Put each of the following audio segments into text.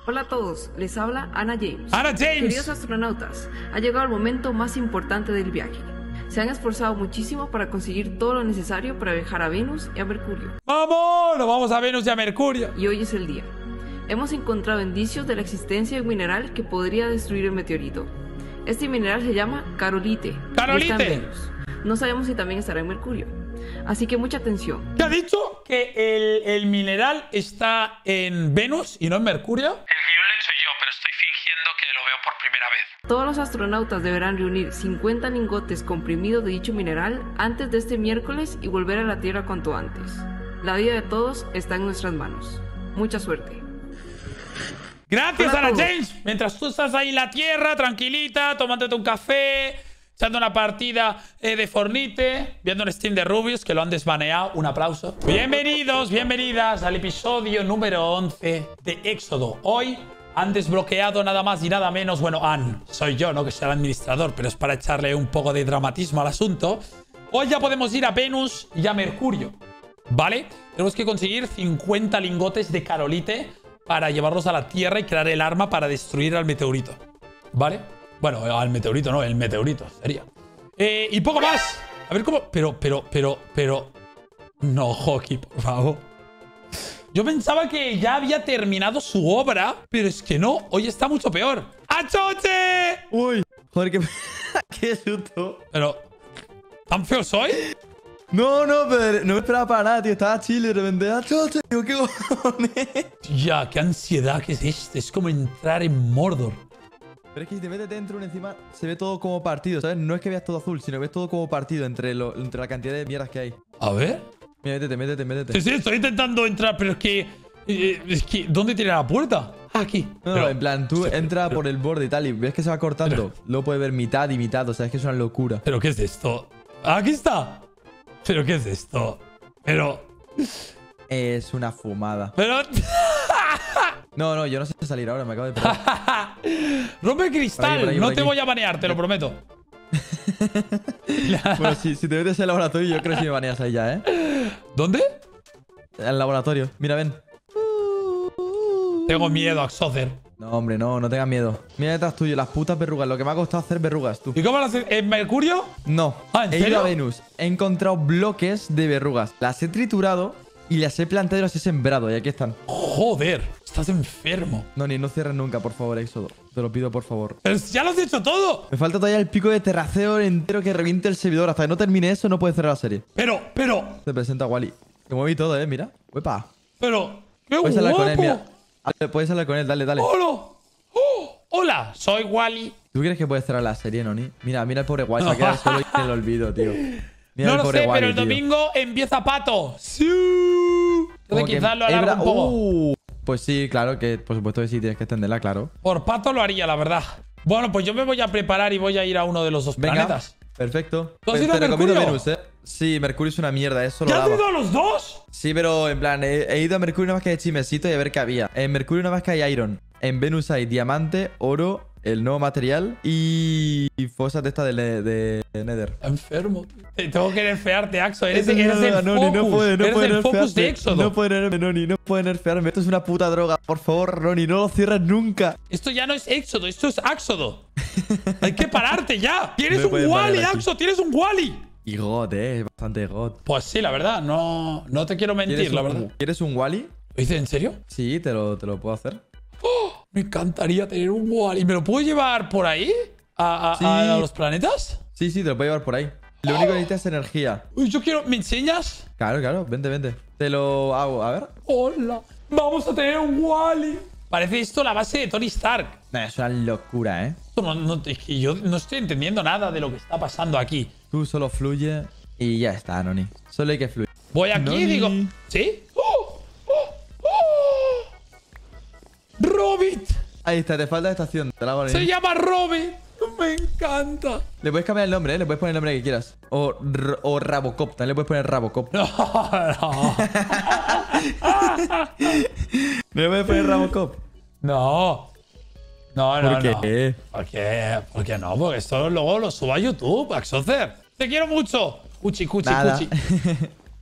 Hola a todos, les habla Ana James. ¡Ana James! Queridos astronautas, ha llegado el momento más importante del viaje. Se han esforzado muchísimo para conseguir todo lo necesario para viajar a Venus y a Mercurio. ¡Vamos! ¡Nos vamos a Venus y a Mercurio! Y hoy es el día. Hemos encontrado indicios de la existencia de un mineral que podría destruir el meteorito. Este mineral se llama carolite. ¡Carolite! Y está en Venus. No sabemos si también estará en Mercurio. Así que mucha atención. ¿Qué ha dicho? ¿Que el mineral está en Venus y no en Mercurio? El guión lo he hecho yo, pero estoy fingiendo que lo veo por primera vez. Todos los astronautas deberán reunir 50 lingotes comprimidos de dicho mineral antes de este miércoles y volver a la Tierra cuanto antes. La vida de todos está en nuestras manos. Mucha suerte. Gracias, Hola a Ana todos. James. Mientras tú estás ahí en la Tierra, tranquilita, tomándote un café, echando una partida de Fornite, viendo un stream de Rubius, que lo han desbaneado. Un aplauso. Bienvenidos, bienvenidas al episodio número 11 de Éxodo. Hoy han desbloqueado nada más y nada menos. Bueno, soy yo, ¿no? Que soy el administrador, pero es para echarle un poco de dramatismo al asunto. Hoy ya podemos ir a Venus y a Mercurio, ¿vale? Tenemos que conseguir 50 lingotes de carolite para llevarlos a la Tierra y crear el arma para destruir al meteorito, ¿vale? Bueno, al meteorito no, el meteorito sería. Y poco más. A ver cómo... Pero... No, Hockey, por favor. Yo pensaba que ya había terminado su obra, pero es que no. Hoy está mucho peor. ¡Achoche! Uy, joder, qué susto. Pero... ¿Tan feo soy? No, pero no me esperaba para nada, tío. Estaba chill y de repente, ¡achote! Digo, ¿qué cojones? Ya, qué ansiedad que es este. Es como entrar en Mordor. Pero es que si te metes dentro, encima se ve todo como partido, ¿sabes? No es que veas todo azul, sino que ves todo como partido entre la cantidad de mierdas que hay. A ver. Mira, métete. Sí, estoy intentando entrar, pero es que... ¿Dónde tiene la puerta? Aquí. No, Pero- en plan, tú entras por el borde y tal, y ves que se va cortando. Luego puedes ver mitad y mitad, o sea, es que es una locura. ¿Pero qué es esto? ¡Aquí está! ¿Pero qué es esto? Pero... Es una fumada. Pero... No, yo no sé salir ahora, me acabo de perder. ¡Rompe cristal! Por aquí, no por te aquí. voy a banear, te lo prometo. Bueno, si te metes en el laboratorio, yo creo que sí me baneas ahí ya, ¿eh? ¿Dónde? En el laboratorio. Mira, ven. Tengo miedo, Axocer. No, hombre, no tengas miedo. Mira detrás tuyo, las putas verrugas. Lo que me ha costado hacer verrugas, tú. ¿Y cómo lo haces? ¿En Mercurio? No. Ah, ¿en He ido serio? a Venus. He encontrado bloques de verrugas. Las he triturado y las he plantado y las he sembrado. Y aquí están. Joder, estás enfermo. No cierres nunca, por favor, Éxodo. Te lo pido, por favor. Pero ya lo has hecho todo. Me falta todavía el pico de terraceo entero que reviente el servidor. Hasta que no termine eso, no puedes cerrar la serie. Pero... Te presenta Wally. Te moví todo, mira. Uepa. ¡Qué Puedes hablar con él, mira. guapo! Puedes hablar con él, dale. ¡Hola! ¡Oh! ¡Hola! Soy Wally. ¿Tú crees que puedes cerrar la serie, Noni? Mira el pobre Wally. Se va a quedar solo en el olvido, tío. Mira No el lo pobre sé, Wally, pero el tío. domingo empieza Pato. ¡Sí! Entonces Como que quizás lo es alargo verdad- un poco. Pues sí, claro, que por supuesto que sí, tienes que extenderla, claro. Por Pato lo haría, la verdad. Bueno, pues yo me voy a preparar y voy a ir a uno de los dos Venga, planetas. perfecto. ¿Tú has Pues ido a te recomiendo Mercurio? Venus, ¿eh? Sí, Mercurio es una mierda, es solo ¿Ya has lava. ido a los dos? Sí, pero en plan, he ido a Mercurio nada más que de chismecito y a ver qué había. En Mercurio nada más que hay Iron. En Venus hay diamante, oro, el nuevo material y fosas de esta de Nether. Enfermo. Tengo que nerfearte, Axo. Eres Eso el no, focus. Noni, no puede Eres el focus nerfearme. de Éxodo. No puede nerfearme, Noni, no puede nerfearme. Esto es una puta droga. Por favor, Noni, no lo cierres nunca. Esto ya no es Éxodo, esto es Axodo. Hay que pararte ya. Tienes Me un pueden Wally, parar aquí. Axo, tienes un Wally. Y God, es bastante God. Pues sí, la verdad, no te quiero mentir, la verdad. ¿Quieres un Wally? ¿Lo dices en serio? Sí, te lo puedo hacer. Me encantaría tener un Wally. ¿Me lo puedo llevar por ahí? ¿A Sí. los planetas? Sí, te lo puedo llevar por ahí. Lo único que necesitas es energía. Uy, yo quiero... ¿Me enseñas? Claro, vente. Te lo hago, a ver. Hola. Vamos a tener un Wally. Parece esto la base de Tony Stark. Nah, es una locura, ¿eh? Esto es que yo no estoy entendiendo nada de lo que está pasando aquí. Tú solo fluye y ya está, Noni. Solo hay que fluir. Voy aquí y Noni. digo... ¿Sí? ¡Robit! Ahí está, te falta estación. Te la hago ahí. Se llama Robit. Me encanta. Le puedes cambiar el nombre, ¿eh? Le puedes poner el nombre que quieras. O Rabocop. También le puedes poner Rabocop. No, no. ¿No le puedes poner Rabocop? No. No. ¿Por qué? ¿Por qué? ¿Por qué no? Porque esto luego lo subo a YouTube, Axocer. Te quiero mucho. Cuchi. Nada.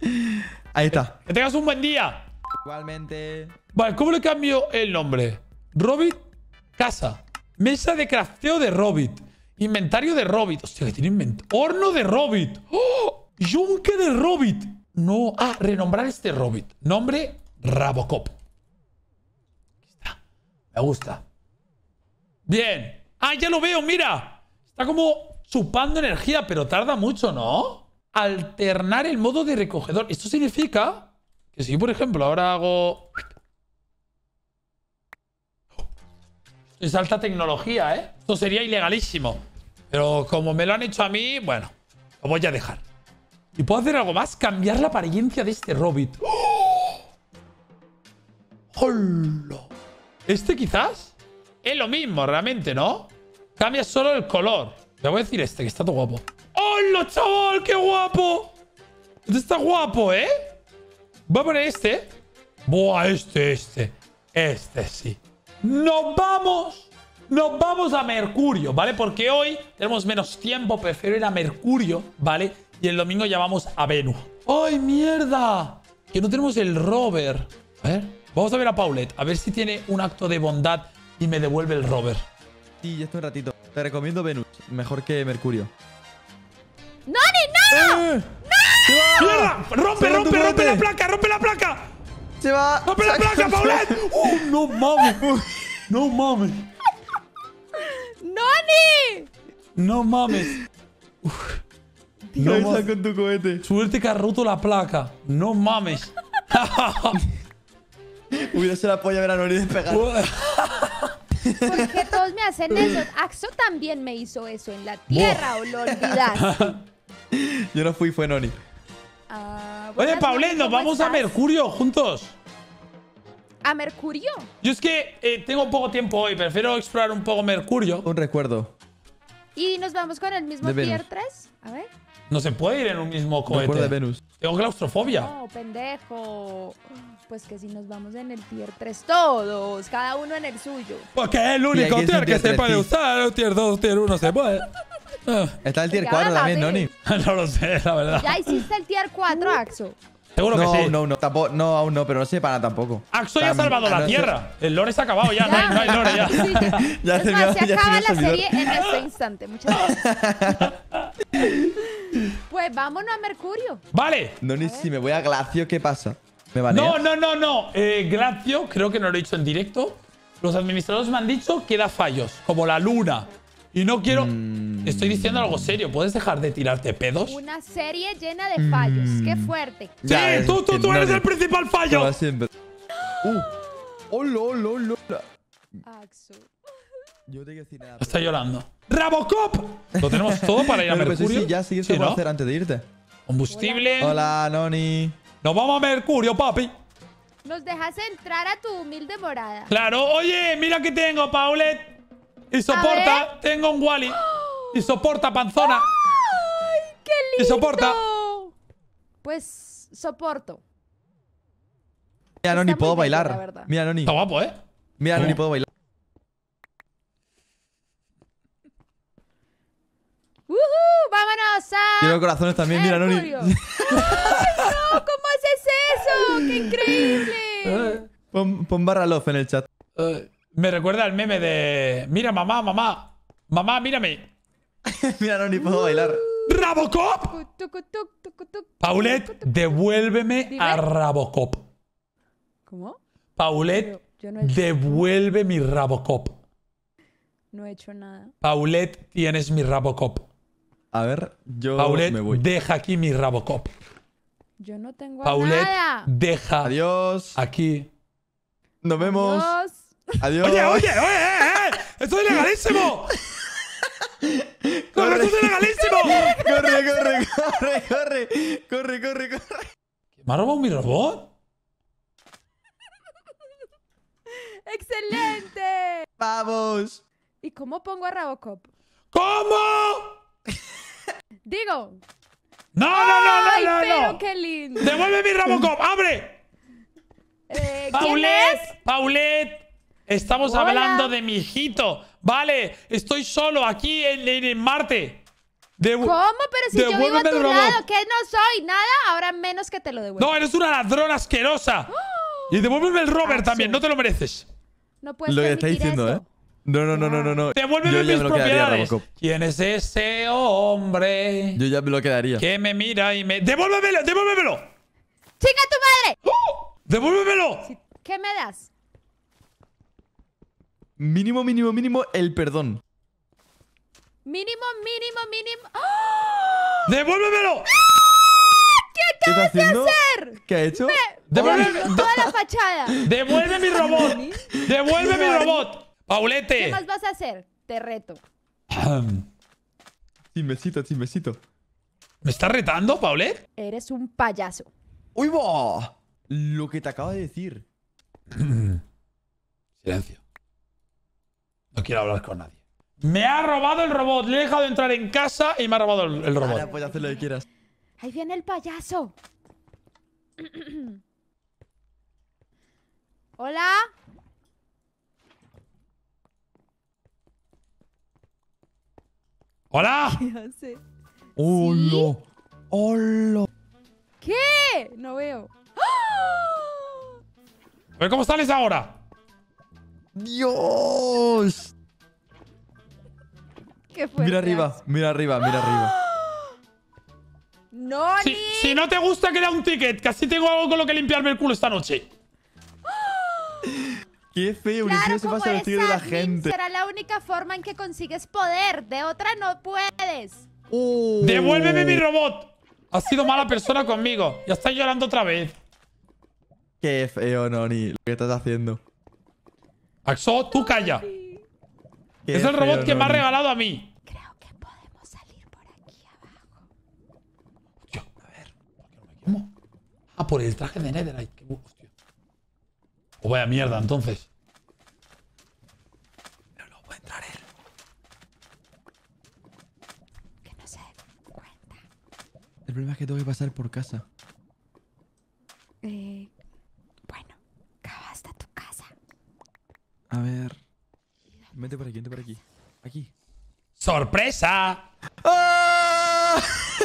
Ahí está. Que tengas un buen día. Igualmente. Vale, ¿cómo le cambio el nombre? Robit, casa. Mesa de crafteo de Robit. Inventario de Robit. Hostia, que tiene inventario. Horno de Robit. ¡Oh! Yunque de Robit. No. Ah, renombrar este Robit. Nombre, Rabocop. Aquí está. Me gusta. Bien. Ah, ya lo veo, mira. Está como chupando energía, pero tarda mucho, ¿no? Alternar el modo de recogedor. Esto significa que si, por ejemplo, ahora hago... Es alta tecnología, ¿eh? Esto sería ilegalísimo. Pero como me lo han hecho a mí, bueno, lo voy a dejar. ¿Y puedo hacer algo más? Cambiar la apariencia de este Robit. ¡Oh! ¡Hola! Este quizás es lo mismo realmente, ¿no? Cambia solo el color. Le voy a decir este, que está todo guapo. ¡Hola, chaval! ¡Qué guapo! Este está guapo, ¿eh? Voy a poner este. Buah, este sí. Nos vamos a Mercurio, ¿vale? Porque hoy tenemos menos tiempo, prefiero ir a Mercurio, ¿vale? Y el domingo ya vamos a Venus. ¡Ay, mierda! Que no tenemos el rover. A ver, vamos a ver a Paulette, a ver si tiene un acto de bondad y me devuelve el rover. Sí, ya estoy un ratito. Te recomiendo Venus, mejor que Mercurio. ¡Noni, no! ¡No! ¡Mierda! ¡Rompe la placa! ¡Rompe la placa! ¡Se va! ¡Rompe la placa, Paulette! ¡No mames! ¡No mames! ¡Noni! ¡No mames! No No vas mames. con tu cohete. Suerte que has roto la placa. ¡No mames! Hubiera sido la polla ver a Noni despegar. ¿Por qué todos me hacen eso? Axo también me hizo eso en la tierra, ¿o lo olvidaste? Yo no fui, fue Noni. Ah, Oye, buenas Paulette, noches, nos ¿cómo vamos a estás? Mercurio juntos. ¿A Mercurio? Yo es que tengo poco tiempo hoy. Prefiero explorar un poco Mercurio. Un recuerdo. ¿Y nos vamos con el mismo De Venus. tier 3? A ver. No se puede ir en un mismo Recuerdo de cohete. Venus. Tengo claustrofobia. No, pendejo. Pues que si nos vamos en el tier 3 todos, cada uno en el suyo. Porque es el único aquí es tier un que tier se 3, puede sí. usar. El tier 2, tier 1 se puede. Está el tier Ya 4 también, dame. Noni. No lo sé, la verdad. ¿Ya hiciste el tier 4, Axo? Seguro que sí. No, tampoco, no, aún no, pero no sé para nada tampoco. Axo ya ha salvado la no sé. tierra. El lore se ha acabado ya. No hay lore ya. Sí, Ya es se más, me- se ya acaba se la me olvidó. serie en este instante. Muchas gracias. Pues vámonos a Mercurio. Vale. Noni, si me voy a Glacio, ¿qué pasa? ¿Me banea? No. Glacio, creo que no lo he dicho en directo. Los administradores me han dicho que da fallos, como la luna. Y no quiero... Estoy diciendo algo serio. ¿Puedes dejar de tirarte pedos? Una serie llena de fallos. Qué fuerte. Sí, Ya, es tú que eres Noni- el principal Como fallo. siempre. ¡Hola, hola, hola! Axo. Yo no tengo que decir nada. Está llorando. ¡Rabocop! Lo tenemos todo para ir a Bueno, pues Mercurio. sí, ya sí, eso Sí, lo puedo ¿no? hacer antes de irte. Combustible. Hola, Noni. Nos vamos a Mercurio, papi. ¿Nos dejas entrar a tu humilde morada? Claro. Oye, mira que tengo, Paulette. Y soporta. Tengo un Wally. Y soporta, panzona. ¡Ay, qué lindo! Y soporta. Pues soporto. Mira, Noni, muy puedo bello, la bailar. verdad. Mira, Noni. Está guapo, ¿eh? Mira, ¿Cómo? Noni, puedo bailar. ¡Vámonos a Quiero corazones también, mira, Noni. Mercurio! ¡Ay, no! ¿Cómo haces eso? ¡Qué increíble! Pon barra love en el chat. Me recuerda al meme de... Mira, mamá. Mamá, mírame. Mira, Noni, puedo bailar. ¡Rabocop! Tucu, tuc, tucu, tuc, Paulette, tucu, tuc. devuélveme Dime. a Rabocop. ¿Cómo? Paulette, Yo no he hecho, devuelve mi Rabocop. no he hecho nada. Paulette, tienes mi Rabocop. A ver, yo Paulette, me voy. deja aquí mi Rabocop. Yo no tengo Paulette, nada. deja Adiós. aquí. Nos vemos. Adiós. Adiós. Oye, ¡esto es ilegalísimo! ¡Corre, esto es ilegalísimo! Corre. ¿Me ha robado mi robot? ¡Excelente! Vamos. ¿Y cómo pongo a Robocop? ¿Cómo? Digo. ¡Ay, Pero qué lindo. ¡Devuelve mi Robocop! ¡Abre! ¿Quién es? Paulette, estamos Hola. hablando de mi hijito. Vale, estoy solo aquí en Marte. ¿Cómo? Pero si yo vivo a devuélveme tu el robot. lado, ¿qué no soy? Nada, ahora menos que te lo devuelvo. No, eres una ladrona asquerosa. Y devuélveme el rover Axo. también, no te lo mereces. No puedes Lo que está permitir diciendo, esto. ¿eh? No. Devuélveme Yo ya mis me lo quedaría, propiedades. Robocop. ¿Quién es ese hombre Yo ya me lo quedaría. que me mira y me... ¡Devuélvemelo! ¡Devuélvemelo! ¡Chinga tu madre! ¡Devuélvemelo! ¿Qué me das? Mínimo, el perdón. Mínimo. ¡Ah! ¡Devuélvemelo! ¿Qué está haciendo? hacer? ¿Qué ha hecho? ¡Devuélveme! Con toda la fachada. ¡Devuelve mi robot! ¡Devuelve mi robot! ¿Qué ¡Paulete! más vas a hacer? Te reto. Chismecito. ¿Me estás retando, Paulet? Eres un payaso. ¡Uy, va! Lo que te acabo de decir. Silencio. No quiero hablar con nadie. Me ha robado el robot. Le he dejado entrar en casa y me ha robado el robot. Ahora puedes hacer lo que quieras. Ahí viene el payaso. Hola. ¡Hola! ¡Hola! ¡Hola! ¿Qué? No veo. A ver cómo sales ahora. ¡Dios! ¿Qué fue? Mira arriba. No, ni. Si no te gusta, queda un ticket. Que así tengo algo con lo que limpiarme el culo esta noche. ¡Qué feo! Claro, Ulises se como pasa el eres tío de la admin, gente. será la única forma en que consigues poder. De otra no puedes. ¡Devuélveme mi robot! Has sido mala persona conmigo. Ya estás llorando otra vez. ¡Qué feo, Noni! Lo que estás haciendo. Axo, tú calla. Qué Es el robot feo, que me ha Noni. regalado a mí. Creo que podemos salir por aquí abajo. Hostia, a ver. ¿Por qué no me quemo? Ah, por el traje de Netherite. Qué hostia. O vaya mierda, entonces. Pero no puede entrar él. Que no se dé cuenta. El problema es que tengo que pasar por casa. Bueno, acá hasta tu casa. A ver. Vente por aquí. Aquí. ¡Sorpresa! ¡Ah!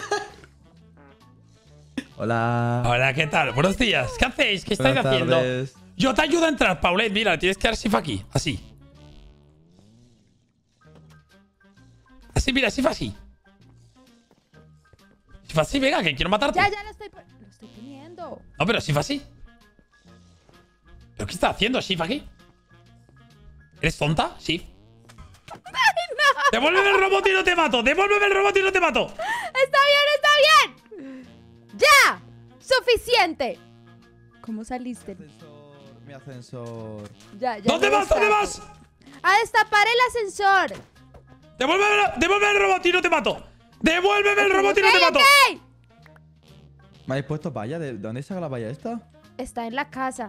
Hola. Hola, ¿qué tal? Buenos días. ¿Qué hacéis? ¿Qué estáis Buenas haciendo? tardes. Yo te ayudo a entrar, Paulet. Mira, tienes que dar shift aquí. Así. Así, mira, shift así. Shift así, venga, que quiero matarte. Ya lo estoy poniendo. No, pero shift así. ¿Pero qué estás haciendo, shift aquí? ¿Eres tonta? Shift. ¡Devuélveme el robot y no te mato! ¡Devuélveme el robot y no te mato! ¡Está bien! ¡Ya! ¡Suficiente! ¿Cómo saliste? Mi ascensor. Ya. ¿Dónde lo vas? ¿Dónde destapo. vas? ¡A destapar el ascensor! ¡Devuélveme el robot y no te mato! ¡Devuélveme el robot y no te mato! Ok. ¿Me habéis puesto valla? ¿De dónde saca la valla esta? Está en la casa.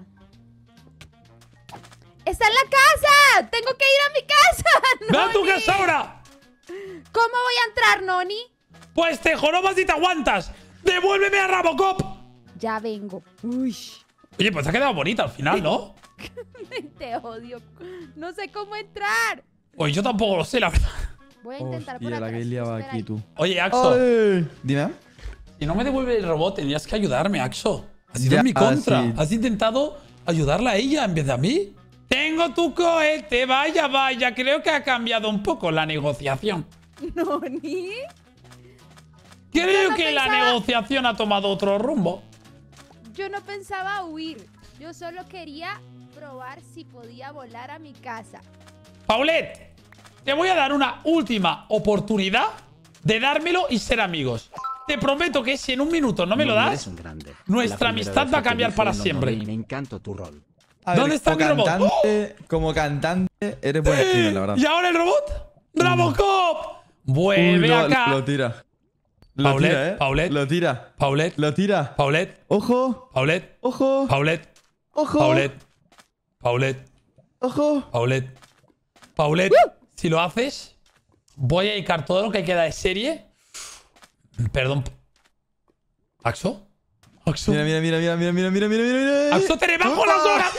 ¡Está en la casa! ¡Tengo que ir a mi casa! ¡Ve a tu Noni! casa ahora! ¿Cómo voy a entrar, Noni? Pues te jorobas y te aguantas. ¡Devuélveme a Robocop! Ya vengo. Uy. Oye, pues ha quedado bonita al final, ¿no? Te odio. No sé cómo entrar. Oye, yo tampoco lo sé, la verdad. Voy a intentar por Hostia, atrás. la que he liado Espera aquí, ahí. tú. Oye, Axo, ¡Ay! Dime. si no me devuelve el robot, tendrías que ayudarme, Axo. Has ido Ya, en mi contra. sí. Has intentado ayudarla a ella en vez de a mí. Tengo tu cohete, vaya. Creo que ha cambiado un poco la negociación. ¿Noni? Creo no que la pensaba- negociación ha tomado otro rumbo. Yo no pensaba huir. Yo solo quería probar si podía volar a mi casa. Paulette, te voy a dar una última oportunidad de dármelo y ser amigos. Te prometo que si en un minuto no me lo Eres das, un grande. nuestra La primera amistad vez va a que cambiar dije para no siempre. morí, me encanta tu rol. A ver, ¿Dónde está como mi robot? Como cantante, eres buen streamer, la verdad. ¿Y ahora el robot? ¡Robocop! ¡Vuelve Uy, acá! Lo tira. Lo Paulette, tira, ¿eh? Paulette. Lo tira. Paulette, Lo tira. Paulette, ¡Ojo! Paulette, ¡Ojo! Paulette, ¡Ojo! Paulette, Paulette, ¡Ojo! Paulette. Paulette, si lo haces, voy a dedicar todo lo que queda de serie. Perdón. ¿Axo? ¿Axo? Mira. ¡Axo, te rebajo las horas!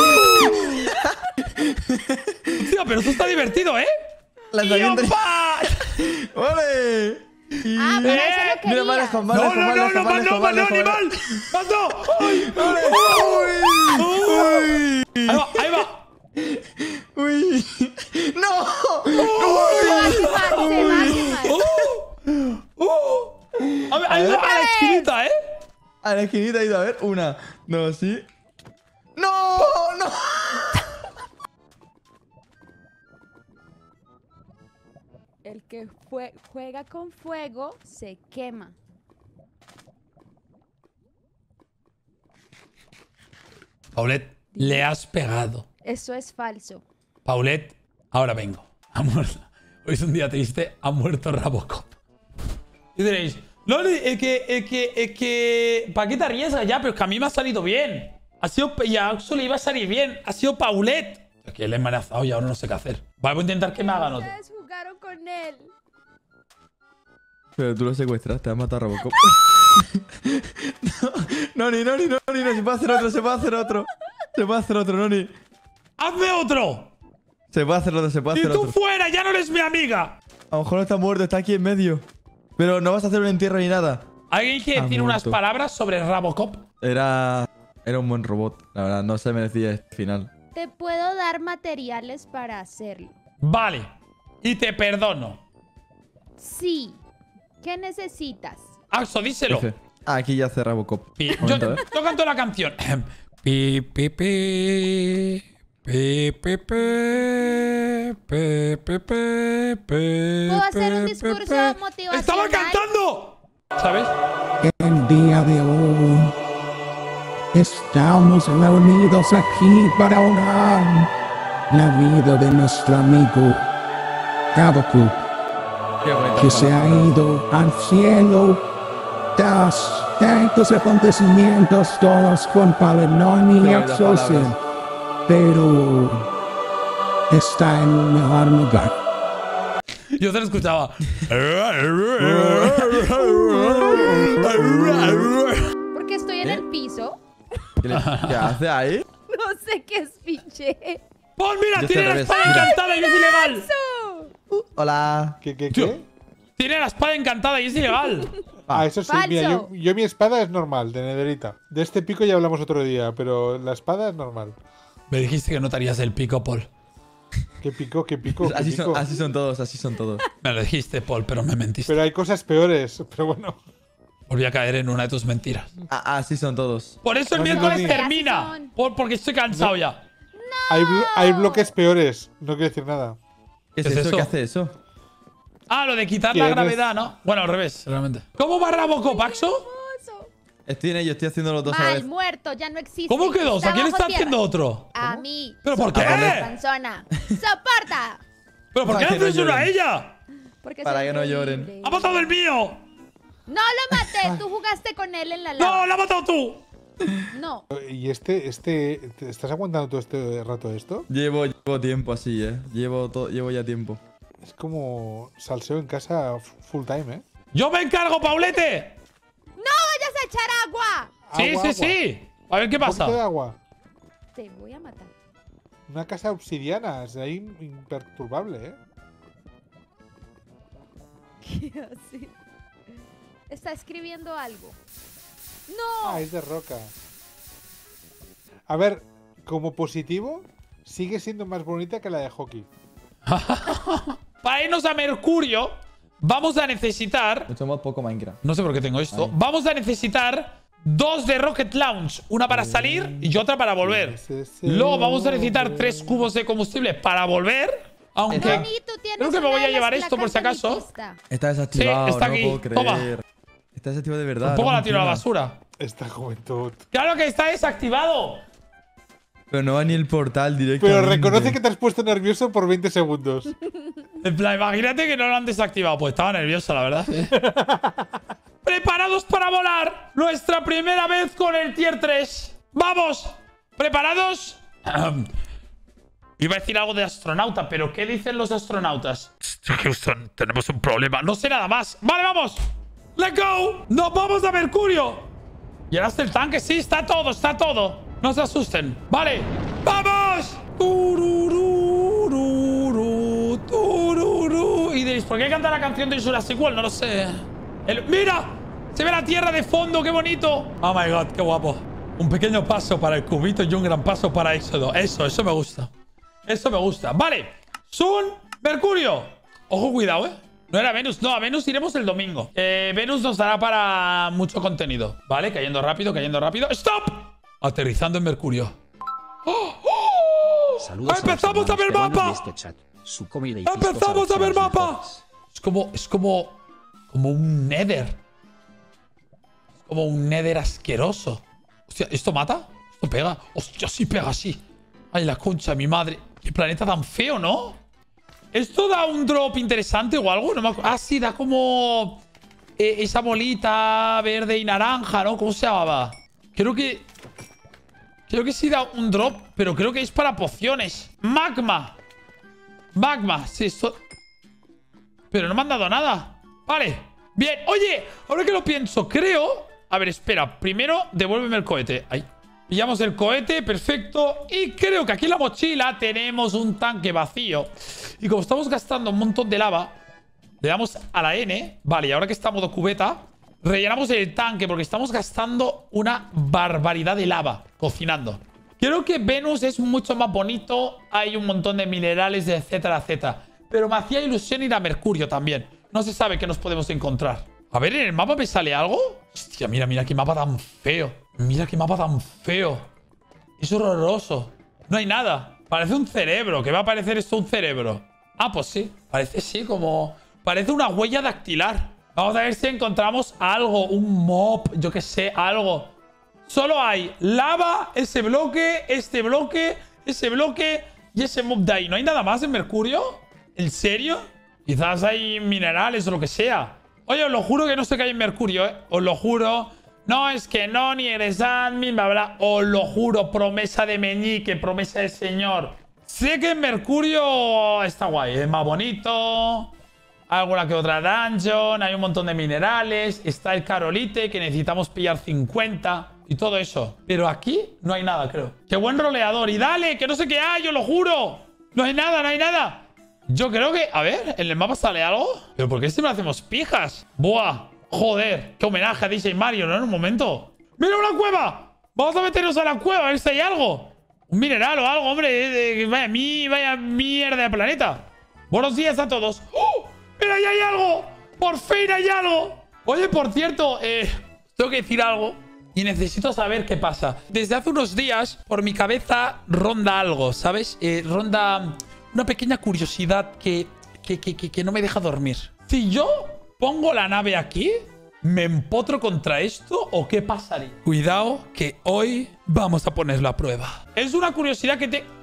Hostia, pero esto está divertido, ¿eh? Lanzamiento. ¡Yopa! ¡Ole! Y- Ah, pero eso lo quería. Mira, mal, ¡No, animal! ¡Mando! ¡Ay! ¡Uy! Ahí va. Uy. ¡No! Se va. A ver, ha ido a la esquinita, ¿eh? A la esquinita ha ido a ver. Una, dos, sí. ¡No! ¡No! El que juega con fuego se quema. Paulette, le has pegado. Eso es falso. Paulette, ahora vengo. Ha muerto. Hoy es un día triste. Ha muerto Rabocop. Y diréis, no, es que... ¿Para qué te arriesgas ya? Pero es que a mí me ha salido bien. Ha sido... Y a Axo le iba a salir bien. Ha sido Paulette. Es que le he amenazado y ahora no sé qué hacer. Vale, voy a intentar que me hagan otro. Ustedes jugaron con él. Pero tú lo secuestraste, has matado a Robocop. No, Noni, no. Se puede hacer otro, se puede hacer otro, Noni. ¡Hazme otro! Se puede hacer otro, ¡Y tú fuera! ¡Ya no eres mi amiga! A lo mejor no está muerto, está aquí en medio. Pero no vas a hacer un entierro ni nada. ¿Alguien quiere decir unas palabras sobre Rabocop? Era un buen robot. La verdad, no se merecía este final. Te puedo dar materiales para hacerlo. Vale. Y te perdono. Sí. ¿Qué necesitas? Axo, díselo. F. Ah, aquí ya hace Robocop. Yo Momento, yo canto la canción. Pi, pi, pi. Pi, pi, pi. Pi, pi, pi. ¿Puedo hacer un discurso motivacional? ¡Estaba cantando! ¿Sabes? El día de hoy estamos reunidos aquí para orar la vida de nuestro amigo Rabocop, que se ha ido al cielo tras tantos acontecimientos, todos con Palenoni y Axelsen, pero está en un mejor lugar. Yo te lo escuchaba. Porque estoy en el piso. ¿Qué hace ahí? No sé qué es pinche. ¡Pues mira! Yo ¡Tiene estoy la al espada revés, mira. encantada y es ilegal! Hola. ¿Qué? Tiene la espada encantada y es ilegal. Ah, eso sí, Falso. mira, yo mi espada es normal, de nederita. De este pico ya hablamos otro día, pero la espada es normal. Me dijiste que no te harías el pico, Paul. ¿Qué pico? ¿Qué pico? ¿Qué Así pico? son todos, así son todos. Me lo dijiste, Paul, pero me mentiste. Pero hay cosas peores, pero bueno. Volví a caer en una de tus mentiras. Así son todos. Por eso el No, miércoles no, termina. así son. Porque estoy cansado ya. Hay bloques peores, no quiero decir nada. ¿Qué es ¿Qué es eso? eso? ¿Qué hace eso? Ah, lo de quitar la ¿Quién es? gravedad, ¿no? Bueno, al revés, realmente. ¿Cómo va Rabocop, Axo? Estoy en ello, estoy haciendo los dos a la Mal, vez. muerto, ya no existe. ¿Cómo que dos? ¿A quién bajo está tierra. haciendo otro? A mí. ¿Pero por qué? Panzona. ¡Soporta! ¿Pero por qué Para le que no haces uno a lloren. ella? Porque Para soy que no lloren. horrible. ¡Ha matado el mío! No lo maté, tú jugaste con él en la ¡No, lava. lo has matado tú! No. ¿Y ¿te estás aguantando todo este rato esto? Llevo tiempo así, Llevo ya tiempo. Es como salseo en casa full time, ¿eh? ¡Yo me encargo, Paulete! ¡No vayas a echar agua! Sí, Agua, sí, agua. sí. A ver qué Un poquito de pasa. agua. Te voy a matar. Una casa obsidiana, es ahí imperturbable, ¿eh? ¿Qué hace? Está escribiendo algo. ¡No! Ah, es de roca. A ver, como positivo, sigue siendo más bonita que la de hockey. Para irnos a Mercurio, vamos a necesitar... Mucho más poco Minecraft. No sé por qué tengo esto. Ahí. Vamos a necesitar 2 de Rocket Launch. Una para salir y otra para volver. Luego vamos a necesitar 3 cubos de combustible para volver. Aunque... Dani, tú tienes Creo que me una voy a de las llevar esto por si placas de mi acaso. pista. Está desactivado, Sí, está no aquí. puedo creer. Toma. Está desactivado de verdad. Un poco no la tiro a la funciona. basura. Esta juventud. ¡Claro que está desactivado! Pero no va ni el portal directo. Pero reconoce que te has puesto nervioso por 20 segundos. En plan, imagínate que no lo han desactivado. Pues estaba nervioso, la verdad. ¡Preparados para volar! Nuestra primera vez con el Tier 3. ¡Vamos! ¿Preparados? Iba a decir algo de astronauta, pero ¿qué dicen los astronautas? Houston, tenemos un problema. No sé nada más. ¡Vale, vamos! ¡Let's go! ¡Nos vamos a Mercurio! ¿Llenaste el tanque? Sí, está todo, está todo. No se asusten. ¡Vale! ¡Vamos! Turururu, tururu. Y diréis, ¿por qué canta la canción de Jurassic World? No lo sé. ¡Mira! Se ve la tierra de fondo, qué bonito. Oh my god, qué guapo. Un pequeño paso para el cubito y un gran paso para Éxodo. Eso me gusta. Eso me gusta. Vale. Sun, Mercurio. Ojo, cuidado, ¿eh? No era Venus. No, a Venus iremos el domingo. Venus nos dará para mucho contenido. Vale, cayendo rápido, cayendo rápido. ¡Stop! Aterrizando en Mercurio. ¡Oh! ¡Oh! Saludos ¡Empezamos a ver mapa! este chat. Su comida y ¡Empezamos a ver mapa! Es como un nether. Es como un nether asqueroso. Hostia, ¿esto mata? ¿Esto pega? Hostia, sí pega, sí. Ay, la concha de mi madre. Qué planeta tan feo, ¿no? ¿Esto da un drop interesante o algo? No me acuerdo. Ah, sí, da como... esa bolita verde y naranja, ¿no? ¿Cómo se llamaba? Creo que sí da un drop, pero creo que es para pociones. Magma. Magma. Sí, esto... Pero no me han dado nada. Vale. Bien. Oye, ahora que lo pienso, creo... A ver, espera. Primero, devuélveme el cohete. Ahí. Pillamos el cohete, perfecto. Y creo que aquí en la mochila tenemos un tanque vacío. Y como estamos gastando un montón de lava, le damos a la N. Vale, y ahora que está modo cubeta, rellenamos el tanque porque estamos gastando una barbaridad de lava cocinando. Creo que Venus es mucho más bonito. Hay un montón de minerales, etcétera, etcétera. Pero me hacía ilusión ir a Mercurio también. No se sabe qué nos podemos encontrar. A ver, ¿en el mapa me sale algo? Hostia, mira, mira qué mapa tan feo. Mira qué mapa tan feo. Es horroroso. No hay nada. Parece un cerebro. ¿Qué va a parecer esto un cerebro? Ah, pues sí. Parece sí, como... Parece una huella dactilar. Vamos a ver si encontramos algo. Un mob, yo qué sé, algo. Solo hay lava, ese bloque, este bloque, ese bloque y ese mob de ahí. ¿No hay nada más en Mercurio? ¿En serio? Quizás hay minerales o lo que sea. Oye, os lo juro que no sé qué hay en Mercurio, ¿eh? Os lo juro. No, es que no, ni eres admin, bla, bla. Os lo juro, promesa de Meñique, promesa del señor. Sé que en Mercurio está guay, es más bonito. Alguna que otra dungeon, hay un montón de minerales. Está el Carolite, que necesitamos pillar 50 y todo eso. Pero aquí no hay nada, creo. ¡Qué buen roleador! ¡Y dale, que no sé qué hay, os lo juro! No hay nada, no hay nada. Yo creo que... A ver, ¿en el mapa sale algo? ¿Pero por qué siempre hacemos pijas? ¡Buah! Joder, qué homenaje a DJ Mario, ¿no? En un momento. ¡Mira una cueva! Vamos a meternos a la cueva a ver si hay algo. Un mineral o algo, hombre. Vaya mierda de planeta. Buenos días a todos. ¡Oh! ¡Mira, ahí hay algo! ¡Por fin hay algo! Oye, por cierto, tengo que decir algo y necesito saber qué pasa. Desde hace unos días, por mi cabeza ronda algo, ¿sabes? Ronda una pequeña curiosidad que no me deja dormir. Si yo pongo la nave aquí, ¿me empotro contra esto o qué pasaría? Cuidado, que hoy vamos a ponerlo a prueba. Es una curiosidad que te...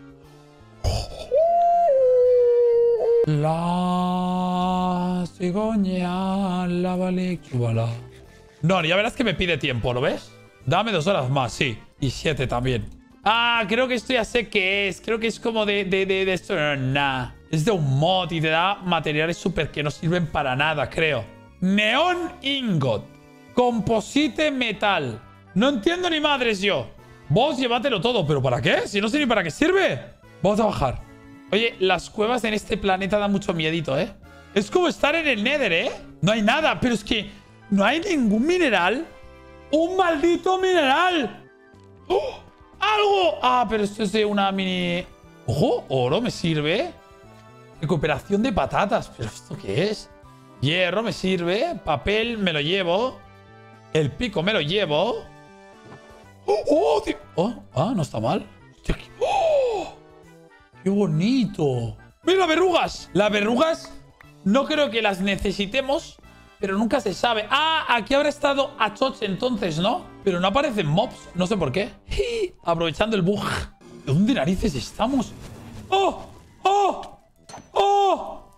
La cigüeña, la valichuala. No, ya verás que me pide tiempo, ¿lo ves? Dame 2 horas más, sí. Y 7 también. Ah, creo que esto ya sé qué es. Creo que es como de esto. Nah. Es de un mod y te da materiales súper que no sirven para nada, creo. Neon Ingot. Composite metal. No entiendo ni madres yo. Vos llévatelo todo. ¿Pero para qué? Si no sé ni para qué sirve. Vamos a bajar. Oye, las cuevas en este planeta dan mucho miedito, ¿eh? Es como estar en el Nether, ¿eh? No hay nada, pero es que no hay ningún mineral. ¡Un maldito mineral! ¡Oh! ¡Algo! Ah, pero esto es de una mini... ¡Ojo! Oro me sirve. Recuperación de patatas. ¿Pero esto qué es? Hierro me sirve. Papel me lo llevo. El pico me lo llevo. ¡Oh! ¡Oh! No está mal. ¡Oh! ¡Qué bonito! ¡Mira las verrugas! Las verrugas no creo que las necesitemos, pero nunca se sabe. Ah, aquí habrá estado Achoche entonces, ¿no? Pero no aparecen mobs. No sé por qué. Aprovechando el bug. ¿De dónde narices estamos? ¡Oh! ¡Oh! ¡Oh!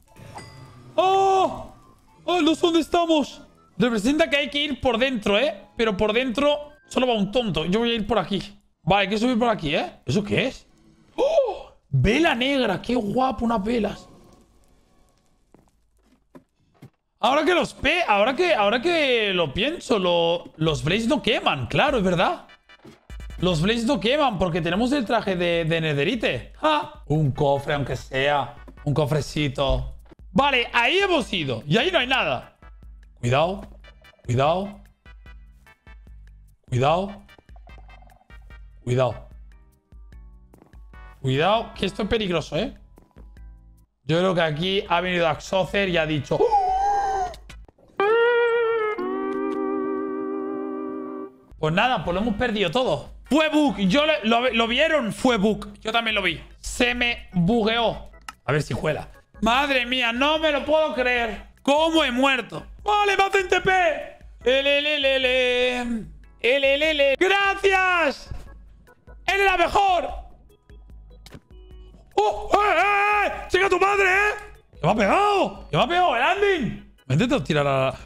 ¡Oh! ¡Oh! No sé dónde estamos. Representa que hay que ir por dentro, ¿eh? Pero por dentro solo va un tonto. Yo voy a ir por aquí. Vale, hay que subir por aquí, ¿eh? ¿Eso qué es? ¡Oh! Vela negra. ¡Qué guapo! Unas velas. Ahora que lo pienso, los Blaze no queman. Claro, es verdad. Los Blaze no queman porque tenemos el traje de Netherite. ¡Ah! Un cofre, aunque sea. Un cofrecito. Vale, ahí hemos ido. Y ahí no hay nada. Cuidado. Cuidado. Cuidado. Cuidado. Cuidado, que esto es peligroso, ¿eh? Yo creo que aquí ha venido Axocer y ha dicho... Pues nada, pues lo hemos perdido todo. Fue bug. ¿Lo vieron? Fue bug. Yo también lo vi. Se me bugueó. A ver si cuela. Madre mía, no me lo puedo creer. ¿Cómo he muerto? ¡Vale, me hacen TP! ¡Gracias! ¡Eres la mejor! ¡Oh! ¡Chica tu madre, eh! ¡Que me ha pegado! ¡Que me ha pegado el landing! Me he intentado tirar a la...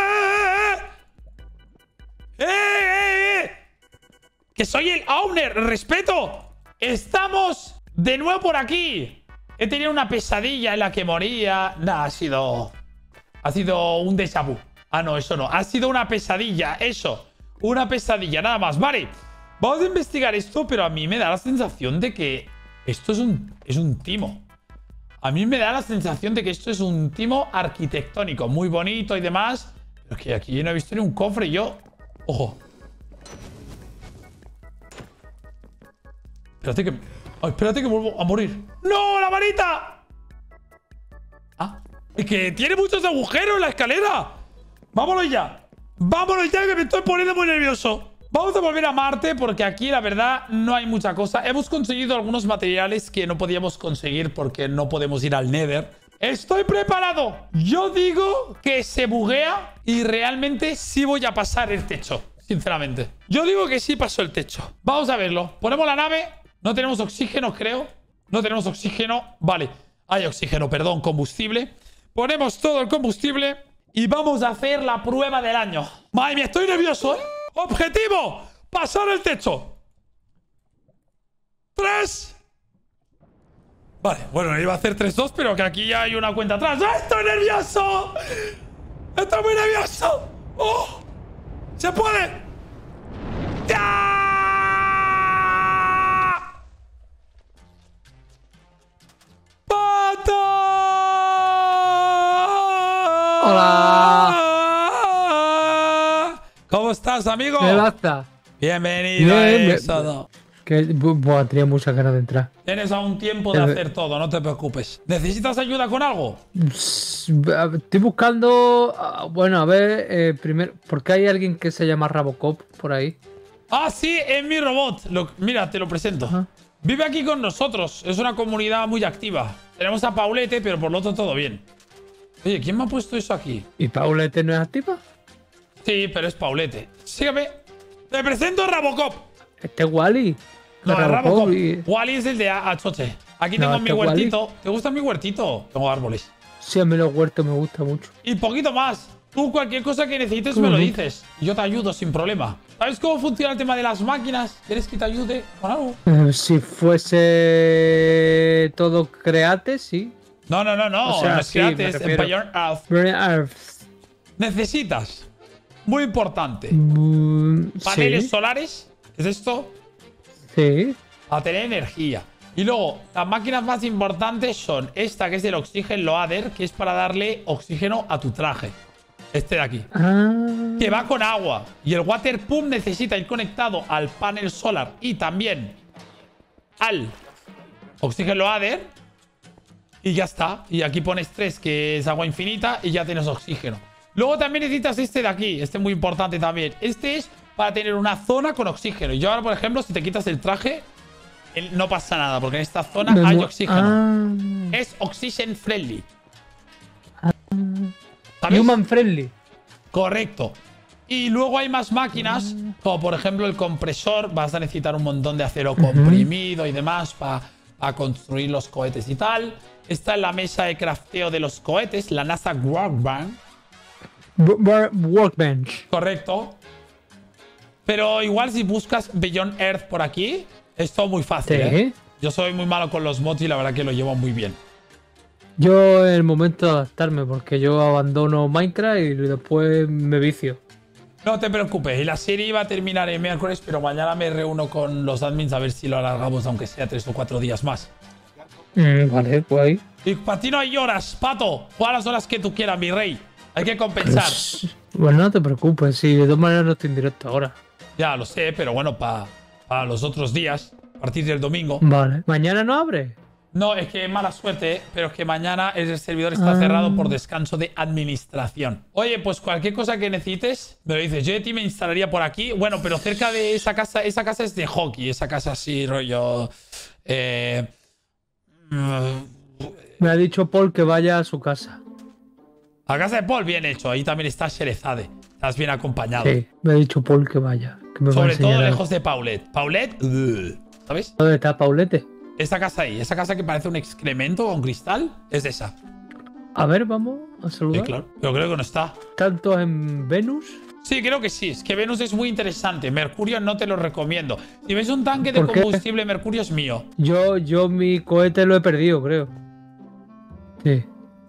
¡Que soy el owner! ¡Respeto! ¡Estamos de nuevo por aquí! He tenido una pesadilla en la que moría. Nah, ha sido un déjà vu. Ah, no, eso no. Ha sido una pesadilla, eso. Una pesadilla, nada más. Vale. Vamos a investigar esto, pero a mí me da la sensación de que esto es un timo. A mí me da la sensación de que esto es un timo arquitectónico. Muy bonito y demás. Pero que aquí yo no he visto ni un cofre. Yo... Ojo. Espérate que... Oh, espérate que vuelvo a morir. ¡No! ¡La varita! Ah. Es que tiene muchos agujeros la escalera. Vámonos ya. Vámonos ya que me estoy poniendo muy nervioso. Vamos a volver a Marte porque aquí la verdad no hay mucha cosa. Hemos conseguido algunos materiales que no podíamos conseguir porque no podemos ir al Nether. Estoy preparado. Yo digo que se buguea y realmente sí voy a pasar el techo. Sinceramente. Yo digo que sí paso el techo. Vamos a verlo. Ponemos la nave. No tenemos oxígeno, creo. No tenemos oxígeno. Vale. Hay oxígeno, perdón, combustible. Ponemos todo el combustible y vamos a hacer la prueba del año. Madre mía, estoy nervioso, ¿eh? Objetivo, pasar el techo. 3. Vale, bueno, iba a hacer 3-2, pero que aquí ya hay una cuenta atrás. ¡Ah, estoy nervioso! ¡Estoy muy nervioso! ¡Oh! ¡Se puede! ¡Ya! Hola. ¿Cómo estás, amigo? ¿Qué pasa? Bienvenido a Éxodo. Tenía muchas ganas de entrar. Tienes aún tiempo de hacer todo, no te preocupes. ¿Necesitas ayuda con algo? Estoy buscando... Bueno, a ver, primero... ¿Por qué hay alguien que se llama Rabocop por ahí? Ah, sí, es mi robot. Mira, te lo presento. Ajá. Vive aquí con nosotros. Es una comunidad muy activa. Tenemos a Paulete, pero por lo otro todo bien. Oye, ¿quién me ha puesto eso aquí? ¿Y Paulete no es activa? Sí, pero es Paulete. Sígueme. Te presento a Rabocop. Este es Wally. No, es Rabocop. Wally es el de Achoche. Aquí tengo mi huertito. Wally. ¿Te gusta mi huertito? Tengo árboles. Sí, a mí los huertos me gustan mucho. Y poquito más. Tú cualquier cosa que necesites me lo dices. Y yo te ayudo sin problema. ¿Sabes cómo funciona el tema de las máquinas? ¿Quieres que te ayude con algo? Si fuese todo Create, sí. No. O sea, no es Create, es Empire Earth. Necesitas, muy importante, paneles solares. ¿Es esto? Sí. Para tener energía. Y luego, las máquinas más importantes son esta, que es el Oxygen Loader, que es para darle oxígeno a tu traje. Este de aquí. Que va con agua. Y el Water Pump necesita ir conectado al panel solar y también al Oxygen Loader. Y ya está. Y aquí pones 3, que es agua infinita, y ya tienes oxígeno. Luego también necesitas este de aquí. Este es muy importante también. Este es para tener una zona con oxígeno. Y yo ahora, por ejemplo, si te quitas el traje, no pasa nada, porque en esta zona hay oxígeno. Es oxygen friendly. ¿Sabes? Human friendly. Correcto. Y luego hay más máquinas, como por ejemplo el compresor. Vas a necesitar un montón de acero comprimido y demás para construir los cohetes y tal. Esta es la mesa de crafteo de los cohetes, la NASA Workbench. Workbench. Correcto. Pero igual si buscas Beyond Earth por aquí, es todo muy fácil, ¿eh? Yo soy muy malo con los mods y la verdad que lo llevo muy bien. Yo en el momento de adaptarme, porque yo abandono Minecraft y después me vicio. No te preocupes, y la serie iba a terminar el miércoles, pero mañana me reúno con los admins a ver si lo alargamos, aunque sea 3 o 4 días más. Vale, pues ahí. Y para ti no hay horas, Pato. Juega las horas que tú quieras, mi rey. Hay que compensar. Bueno, no te preocupes, si de todas maneras no estoy en directo ahora. Ya lo sé, pero bueno, para los otros días, para partir del domingo. Vale. ¿Mañana no abre? No, es que es mala suerte, pero es que mañana el servidor está cerrado por descanso de administración. Oye, pues cualquier cosa que necesites, me lo dices. Yo de ti me instalaría por aquí. Bueno, pero cerca de esa casa es de hockey. Esa casa así, rollo... Me ha dicho Paul que vaya a su casa. A casa de Paul, bien hecho. Ahí también está Sherezade. Estás bien acompañado. Sí, me ha dicho Paul que vaya. Que me Sobre va a enseñar todo algo. lejos de Paulette. Paulette, ¿sabes? ¿Dónde está Paulette? Esa casa ahí. Esa casa que parece un excremento con cristal. Es de esa. A ver, vamos a saludar. Sí, claro. Pero creo que no está. ¿Tanto en Venus? Sí, creo que sí. Es que Venus es muy interesante. Mercurio no te lo recomiendo. Si ves un tanque de ¿Por qué? combustible, Mercurio es mío. Yo mi cohete lo he perdido, creo. Sí.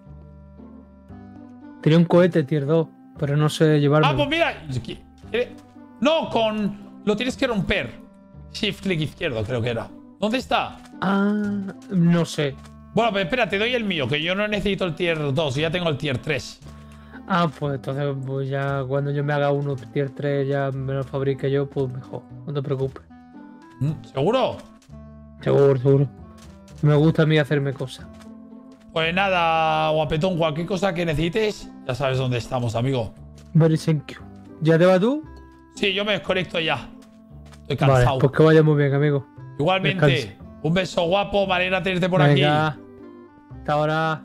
Tenía un cohete tier 2, pero no sé llevarlo. Ah, pues mira. No, lo tienes que romper. Shift clic izquierdo, creo que era. ¿Dónde está? Ah, no sé. Bueno, pues espera, te doy el mío, que yo no necesito el tier 2, yo ya tengo el tier 3. Ah, pues entonces pues ya cuando yo me haga uno tier 3 ya me lo fabrique yo, pues mejor. No te preocupes. ¿Seguro? Seguro. Me gusta a mí hacerme cosas. Pues nada, guapetón, cualquier cosa que necesites, ya sabes dónde estamos, amigo. Very thank you. ¿Ya te vas tú? Sí, yo me desconecto ya. Estoy cansado. Vale, pues que vaya muy bien, amigo. Igualmente, Descanse. un beso guapo, me alegra tenerte por Venga. aquí. Hasta ahora.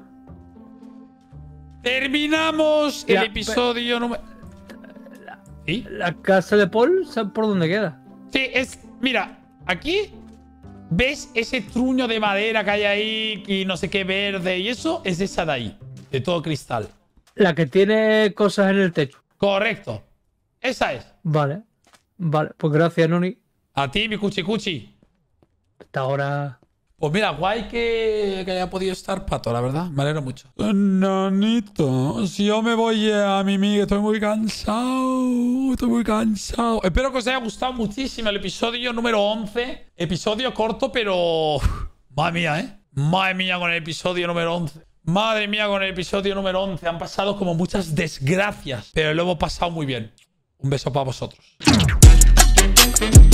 Terminamos el episodio número... ¿Sí? ¿La casa de Paul? ¿Sabes por dónde queda? Sí, mira, aquí ves ese truño de madera que hay ahí y no sé qué verde y eso es esa de ahí, de todo cristal. La que tiene cosas en el techo. Correcto. Esa es. Vale. Vale, pues gracias, Noni. A ti, mi cuchi. Hasta ahora. Pues mira, guay que haya podido estar Pato, la verdad. Me alegro mucho. Nanito, si yo me voy a mimir, estoy muy cansado. Espero que os haya gustado muchísimo el episodio número 11. Episodio corto, pero... Madre mía, ¿eh? Madre mía con el episodio número 11. Madre mía con el episodio número 11. Han pasado como muchas desgracias, pero lo hemos pasado muy bien. Un beso para vosotros.